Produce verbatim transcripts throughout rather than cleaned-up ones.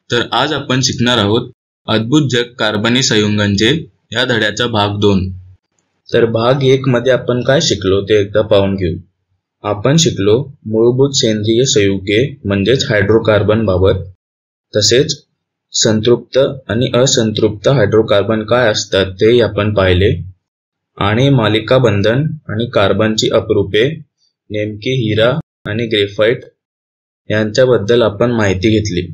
तर आज आपण शिकणार आहोत अद्भुत जग कार्बनी संयुगांचे या धड्याचा भाग दोन। तर भाग एक मध्ये आपण काय शिकलो ते एकदा पाहून घेऊ। आपण शिकलो मूलभूत सेंद्रिय संयुगे म्हणजेच हायड्रोकार्बन बाबत, तसेच संतृप्त आणि असंतृप्त हायड्रोकार्बन काय असतात ते आपण पाहिले, आणि मालिका बंधन आणि कार्बनची अपरूपे नेमकी हिरा आणि ग्रेफाइट यांच्याबद्दल आपण माहिती घेतली।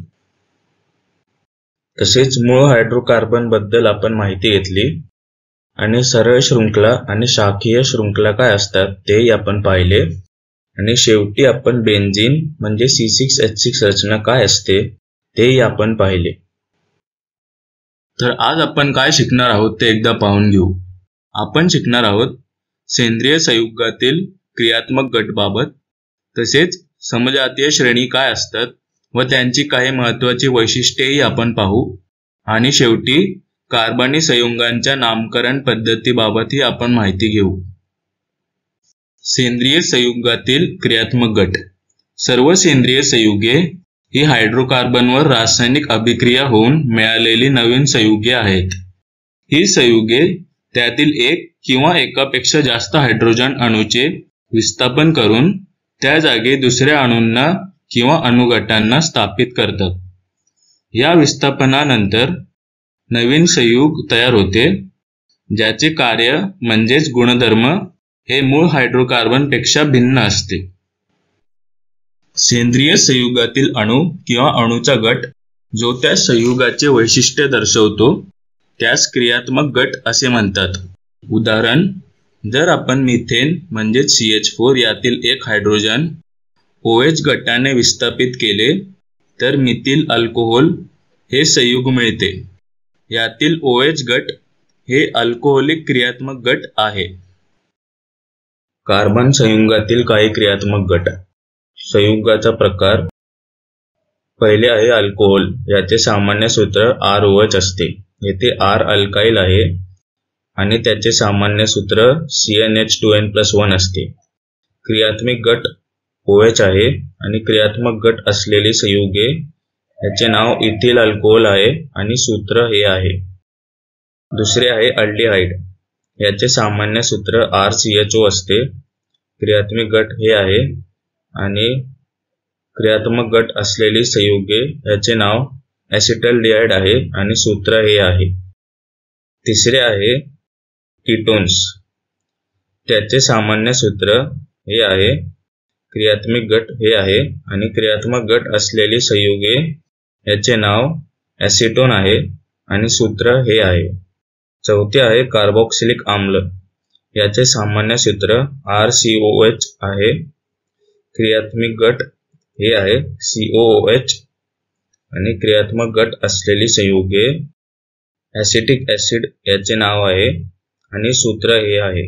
तसेच मूळ हायड्रोकार्बन बद्दल आपण माहिती घेतली आणि सरळ शृंखला आणि शाखीय शृंखला काय असतात ते आपण पाहिले, आणि शेवटी आपण बेन्झीन म्हणजे सी सिक्स एच सिक्स रचना काय असते तेही आपण पाहिले। तर आज आपण काय शिकणार आहोत ते एकदा पाहून घेऊ। आपण शिकणार आहोत सेंद्रिय संयुगातील क्रियात्मक गट बाबत, तसेच समजातीय श्रेणी काय असतात व त्यांची काही महत्त्वाची वैशिष्ट्येही आपण पाहू, आणि शेवटी कार्बनी संयुगांच्या नामकरण पद्धतीबाबतही आपण माहिती घेऊ। सेंद्रिय संयुगातील क्रियात्मक गट। सर्व सेंद्रिय संयुगे ही हायड्रोकार्बनवर रासायनिक अभिक्रिया होऊन मिळालेली नवीन संयुगे आहेत। ही संयुगे त्यातील एक किंवा एकापेक्षा जास्त हायड्रोजन अणूचे विस्थापन करून त्या जागी दुसऱ्या अणूंना किंवा अणुगटांना स्थापित करतात। या विस्थापनानंतर नवीन संयुग तयार होते, ज्याचे कार्य म्हणजेच गुणधर्म हे मूळ हायड्रोकार्बन पेक्षा भिन्न असते। सेंद्रिय संयुगातील अणू किंवा अणूचा गट जो त्या संयुगाचे वैशिष्ट्य दर्शवतो त्यास क्रियात्मक गट असे म्हणतात। उदाहरण, जर आपण मिथेन म्हणजे सी एच फोर यातील एक हायड्रोजन ओएच गटाने विस्थापित केले तर मिथिल अल्कोहोल हे संयुग मिळते। यातील ओएच गट हे अल्कोहोलिक क्रियात्मक गट आहे। कार्बन संयुगातील काही क्रियात्मक गट। संयुगाचा प्रकार। पहिले आहे अल्कोहोल। याचे सामान्य सूत्र आर ओ एच असते। येथे आर अल्काइल आहे आणि त्याचे सामान्य सूत्र C N H two N plus one असते। क्रियात्मक गट ओएच आहे आणि क्रियात्मक गट असलेली संयुगे याचे नाव इथिल अल्कोहोल आहे आणि सूत्र हे आहे। दुसरे आहे अल्डिहाइड। याचे सामान्य सूत्र आर सी एच ओ असते। क्रियात्मक गट हे आहे आणि क्रियात्मक गट असलेली संयुगे याचे नाव ॲसिटल्डिहाइड आहे आणि सूत्र हे आहे। तिसरे आहे कीटोन्स। त्याचे सामान्य सूत्र हे आहे। क्रियात्मक गट हे आहे आणि क्रियात्मक गट असलेली संयुगे याचे नाव ॲसिटोन आहे आणि सूत्र हे आहे। चौथे आहे कार्बोक्सिलिक आम्ल। याचे सामान्य सूत्र आर सी ओ एच आहे। क्रियात्मक गट हे आहे सी ओ ओ एच आणि क्रियात्मक गट असलेली संयुगे ॲसिटिक ॲसिड याचे नाव आहे आणि सूत्र हे आहे।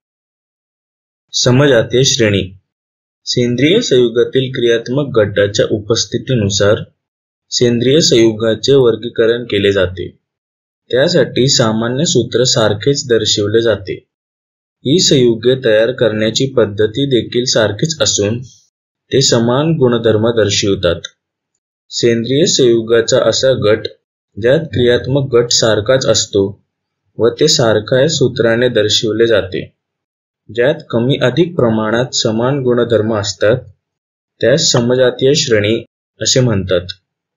समजातीय श्रेणी। सेंद्रिय संयुगातील क्रियात्मक गटाच्या उपस्थितीनुसार सेंद्रिय संयुगाचे वर्गीकरण केले जाते। त्यासाठी सामान्य सूत्र सारखेच दर्शविले जाते। ही संयुगे तयार करण्याची पद्धती देखील सारखीच असून ते समान गुणधर्म दर्शवितात। सेंद्रिय संयुगाचा असा गट ज्यात क्रियात्मक गट सारखाच असतो व ते सारख्या सूत्राने दर्शविले जाते। ज्यात कमी अधिक प्रमाणात समान गुणधर्म असतात त्यास समजातीय श्रेणी असे म्हणतात।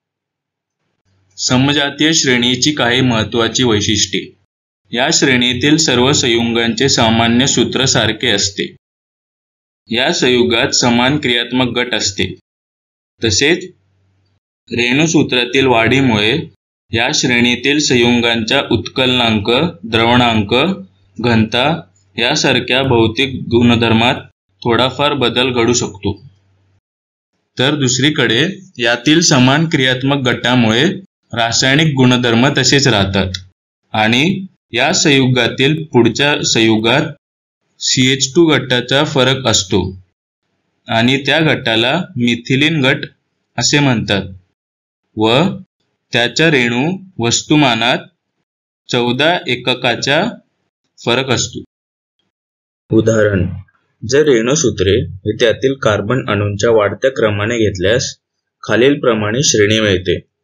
समजातीय श्रेणीची काही महत्त्वाची वैशिष्ट्ये। या श्रेणीतील सर्व संयुगांचे सामान्य सूत्र सारखे असते। या संयुगात समान क्रियात्मक गट असते। तसेच रेणुसूत्रातील वाढीमुळे या श्रेणीतील संयुगांच्या उत्कलनांक, द्रवणांक, घनता यासारख्या भौतिक गुणधर्मात थोडाफार बदल घडू शकतो। तर दुसरीकडे यातील समान क्रियात्मक गटामुळे रासायनिक गुणधर्म तसेच राहतात आणि या संयुगातील पुढच्या संयुगात सी एच टू गटाचा फरक असतो आणि त्या गटाला मिथिलीन गट असे म्हणतात व त्याच्या रेणू वस्तुमानात चौदा एककाचा फरक असतो। उदाहरण, जर रेणुसूत्रे हे त्यातील कार्बन अणूंच्या वाढत्या क्रमाने घेतल्यास खालील प्रमाणे श्रेणी मिळते।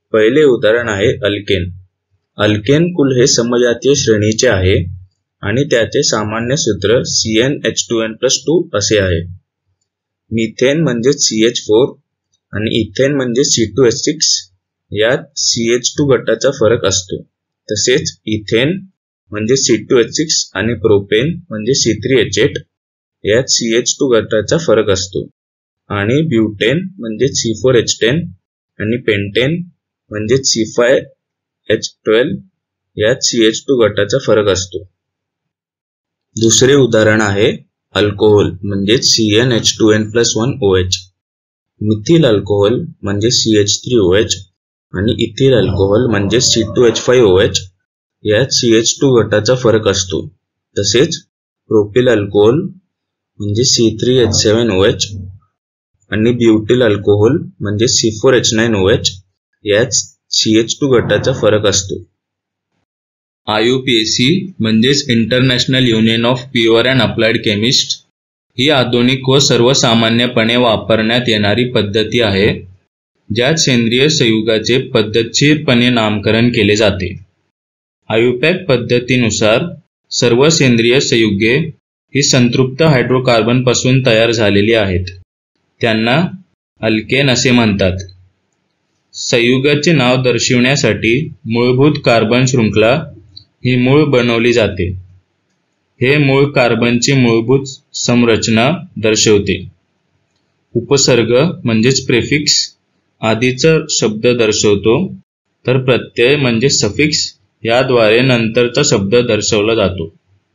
पहिले उदाहरण आहे अल्केन. अल्केन कुल हे समजातीय श्रेणीचे आहे आणि त्याचे सामान्य सूत्र C N H two N plus two असे आहे. मिथेन म्हणजे सी एच फोर आणि इथेन म्हणजे सी टू एच सिक्स. यात सी एच टू गटाचा फरक असतो. तसेच इथेन म्हणजे सी टू एच सिक्स आणि प्रोपेन म्हणजे सी थ्री एच एट यात सी एच टू गटाचा फरक असतो. आणि ब्युटेन म्हणजे सी फोर एच टेन आणि पेंटेन म्हणजे सी फाय एच ट्वेल्व यात सी एच टू गटाचा फरक असतो. दुसरे उदाहरण आहे अल्कोहोल म्हणजे C N H two N plus one O H. Methyl alcohol म्हणजे C H three O H आणि इथिल अल्कोहोल म्हणजे C two H five O H यात सी एच टू गटाचा फरक असतो. तसेच प्रोपिल अल्कोहोल म्हणजे C three H seven O H आणि ब्युटिल अल्कोहोल म्हणजे C four H nine O H यात सी एच टू गटाचा फरक असतो. I U P A C म्हणजेच International Union of Pure and Applied Chemist ही आधुनिक व सर्वसामान्यपणे वापरण्यात येणारी पद्धती आहे ज्यात सेंद्रिय संयुगाचे पद्धतशीरपणे नामकरण केले जाते. आयुपॅक पद्धतीनुसार सर्व सेंद्रिय संयुगे ही संतृप्त हायड्रोकार्बन पासून तयार झालेली आहेत. त्यांना अल्केन असे म्हणतात. संयुगाचे नाव दर्शविण्यासाठी मूलभूत कार्बन शृंखला ही मूळ बनवली जाते. हे मूळ कार्बनची मूलभूत संरचना दर्शवते. उपसर्ग म्हणजेच प्रेफिक्स आधीचा शब्द दर्शवतो तर प्रत्यय म्हणजे सफिक्स याद्वारे नंतरचा शब्द दर्शवला जातो.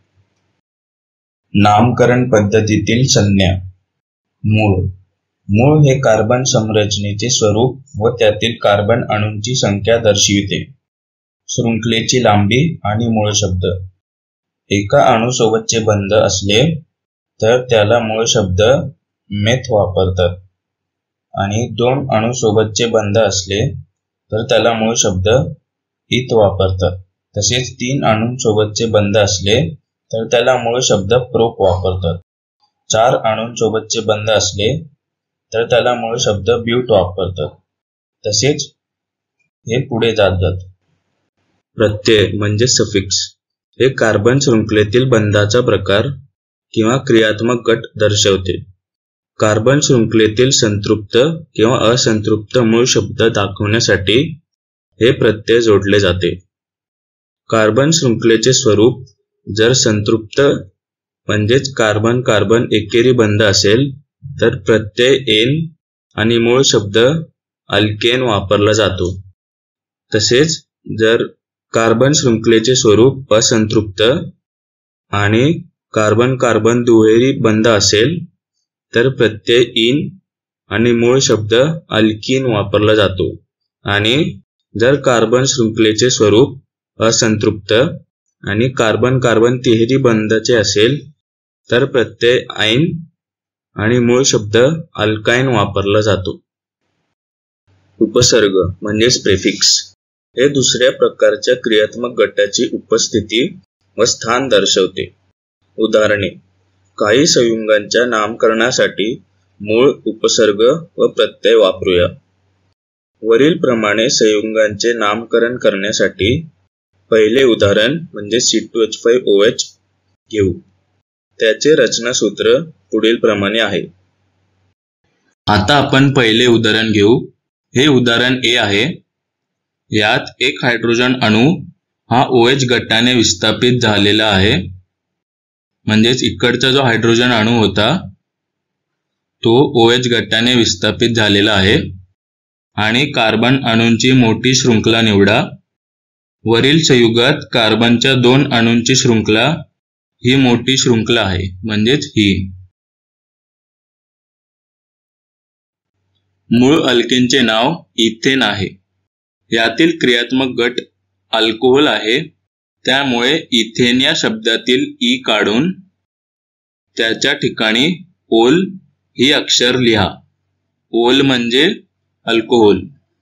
नामकरण पद्धतीतील संज्ञा. मूळ. मूळ हे कार्बन संरचनेचे स्वरूप व त्यातील कार्बन अणूंची संख्या दर्शविते. शृंखलेची लांबी आणि मूळ शब्द. एका अणूसोबतचे बंध असले तर त्याला मूळ शब्द मेथ वापरतात आणि दोन अणूसोबतचे बंध असले तर त्याला मूळ शब्द इथ वापरतात. तसेच तीन अणूंसोबतचे बंध असले तर त्याला मूळ शब्द प्रोप वापरतात. चार अणूंसोबतचे बंध असले तर त्याला मूळ शब्द ब्यूट वापरतात. तसेच हे पुढे जात जात. प्रत्यय म्हणजे सफिक्स हे कार्बन शृंखलेतील बंधाचा प्रकार किंवा क्रियात्मक गट दर्शवते. कार्बन शृंखलेतील संतृप्त किंवा असंतृप्त मूळ शब्द दाखवण्यासाठी हे प्रत्यय जोडले जाते. कार्बन शृंखलेचे स्वरूप जर संतृप्त म्हणजेच कार्बन कार्बन एकेरी बंध असेल तर प्रत्यय एन आणि मूळ शब्द अल्केन वापरला जातो. तसेच जर कार्बन शृंखलेचे स्वरूप असंतृप्त आणि कार्बन कार्बन दुहेरी बंध असेल तर प्रत्यय इन आणि मूळ शब्द अल्कीन वापरला जातो. आणि जर कार्बन शृंखलेचे स्वरूप असंतृप्त आणि कार्बन कार्बन तिहेरी बंधाचे असेल तर प्रत्यय आइन आणि मूळ शब्द अल्काइन वापरला जातो. उपसर्ग म्हणजेच प्रेफिक्स हे दुसऱ्या प्रकारच्या क्रियात्मक गटाची उपस्थिती व स्थान दर्शवते. उदाहरणे. काही संयुगांच्या नामकरणासाठी मूळ, उपसर्ग व प्रत्यय वापरूया. वरील प्रमाणे संयुगांचे नामकरण करण्यासाठी पहिले उदाहरण म्हणजे C two H five O H घेऊ. त्याचे रचनासूत्र पुढील प्रमाणे आहे. आता आपण पहिले उदाहरण घेऊ. हे उदाहरण ए आहे. यात एक हायड्रोजन अणू हा ओएच गटाने विस्थापित झालेला आहे. म्हणजेच इकडचा जो हायड्रोजन अणू होता तो ओएच गटाने विस्थापित झालेला आहे. आणि कार्बन अणूंची मोठी शृंखला निवडा. वरील संयुगात कार्बनच्या दोन अणूंची शृंखला ही मोठी शृंखला आहे म्हणजेच ही. मूळ अल्केनचे नाव इथेन आहे. यातील क्रियात्मक गट अल्कोहोल आहे. त्यामुळे इथेन या शब्दातील ई काढून त्याच्या ठिकाणी ओल ही अक्षर लिहा. ओल म्हणजे अल्कोहोल.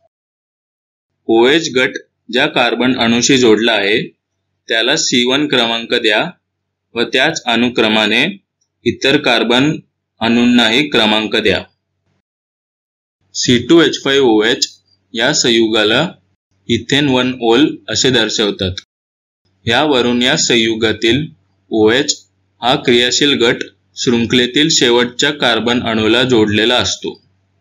ओएच गट ज्या कार्बन अणूशी जोडला आहे त्याला सी वन क्रमांक द्या व त्याच अनुक्रमाने इतर कार्बन अणूंनाही क्रमांक द्या. C two H five O H या संयुगाला इथेन वन ओल असे दर्शवतात. यावरून या संयुगातील OH हा क्रियाशील गट शृंखलेतील शेवटच्या कार्बन अणूला जोडलेला असतो.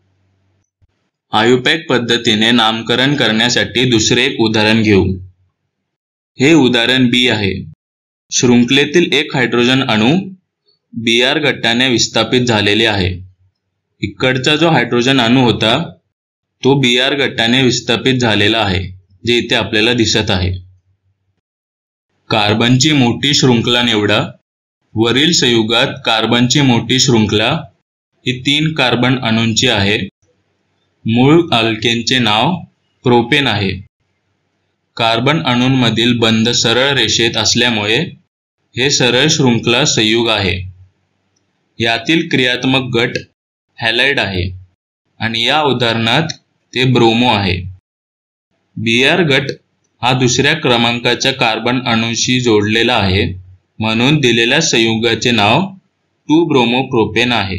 आयुपॅक पद्धतीने नामकरण करण्यासाठी दुसरे एक उदाहरण घेऊ. हे उदाहरण बी आहे. शृंखलेतील एक हायड्रोजन अणू Br गटाने विस्थापित झालेले आहे. इकडचा जो हायड्रोजन अणू होता तो Br गटाने विस्थापित झालेला आहे, जे इथे आपल्याला दिसत आहे. कार्बनची मोठी शृंखला निवडा. वरील संयुगात कार्बनची मोठी शृंखला ही तीन कार्बन अणूंची आहे. मूळ अल्केनचे नाव प्रोपेन आहे. कार्बन अणूंमधील बंध सरळ रेषेत असल्यामुळे हे सरळ शृंखला संयुग आहे. यातील क्रियात्मक गट हॅलाइड आहे आणि या उदाहरणात ते ब्रोमो आहे. Br गट हा दुसऱ्या क्रमांकाच्या कार्बन अणूशी जोडलेला आहे, म्हणून दिलेल्या संयुगाचे नाव टू ब्रोमो प्रोपेन आहे.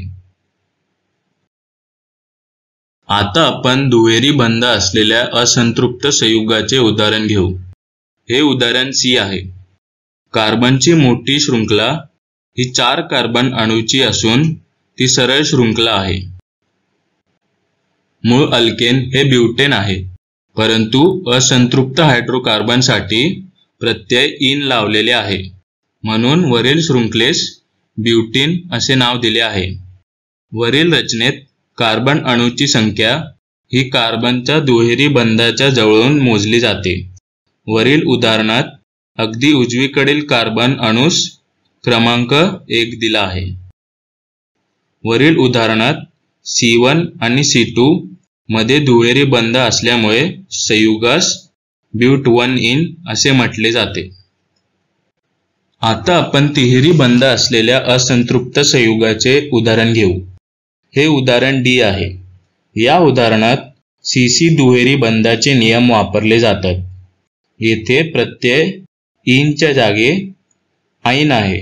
आता आपण दुहेरी बंध असलेल्या असंतृप्त संयुगाचे उदाहरण घेऊ. हे उदाहरण सी आहे. कार्बनची मोठी शृंखला ही चार कार्बन अणूची असून ती सरळ शृंखला आहे. मूळ अल्केन हे ब्युटेन आहे, परंतु असंतृप्त हायड्रोकार्बनसाठी प्रत्यय इन लावलेले आहे, म्हणून वरील शृंखलेस ब्युटीन असे नाव दिले आहे. वरील रचनेत कार्बन अणूची संख्या ही कार्बनच्या दुहेरी बंधाच्या जवळून मोजली जाते. वरील उदाहरणात अगदी उजवीकडील कार्बन अणूस क्रमांक एक दिला आहे. वरील उदाहरणात सी वन आणि सी टू मध्ये दुहेरी बंध असल्यामुळे संयुगास ब्यूट वन इन असे म्हटले जाते. आता आपण तिहेरी बंध असलेल्या असंतृप्त संयुगाचे उदाहरण घेऊ. हे उदाहरण डी आहे. या उदाहरणात सी सी दुहेरी बंधाचे नियम वापरले जातात. येथे प्रत्यय इनच्या जागी आइन आहे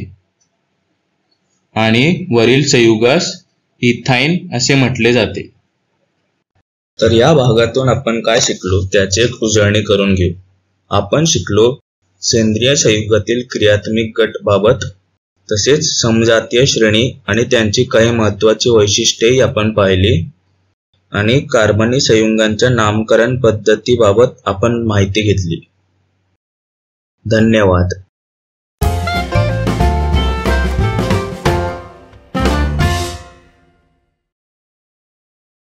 आणि वरील संयुगास इथाइन असे म्हटले जाते. तर या भागातून आपण काय शिकलो त्याचे एक उजळणी करून घेऊ. आपण शिकलो सेंद्रिय संयुगातील क्रियात्मक गट बाबत, तसेच समजातीय श्रेणी आणि त्यांची काही महत्त्वाची वैशिष्ट्ये आपण पाहिली, आणि कार्बनी संयुगांच्या नामकरण पद्धतीबाबत आपण माहिती घेतली. धन्यवाद.